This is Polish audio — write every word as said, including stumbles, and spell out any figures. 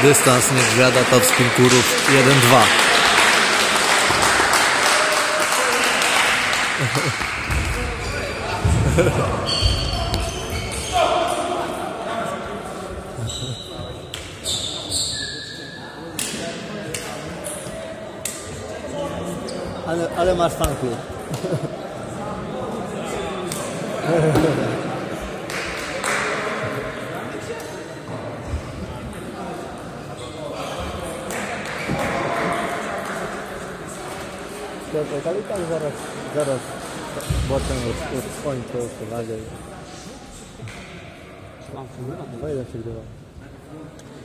Dystans Niedźwiada, Topspin Kurów jeden dwa. Ale, ale masz fanku. Ale i tak zaraz, zaraz boczem od skończę przewagę. Dwa ile się grywa.